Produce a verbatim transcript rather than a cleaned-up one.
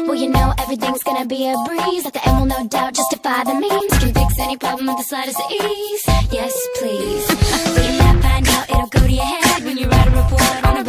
Well, you know everything's gonna be a breeze. At the end will no doubt justify the means. Can fix any problem with the slightest ease. Yes, please. But if I find out, it'll go to your head when you write a report on a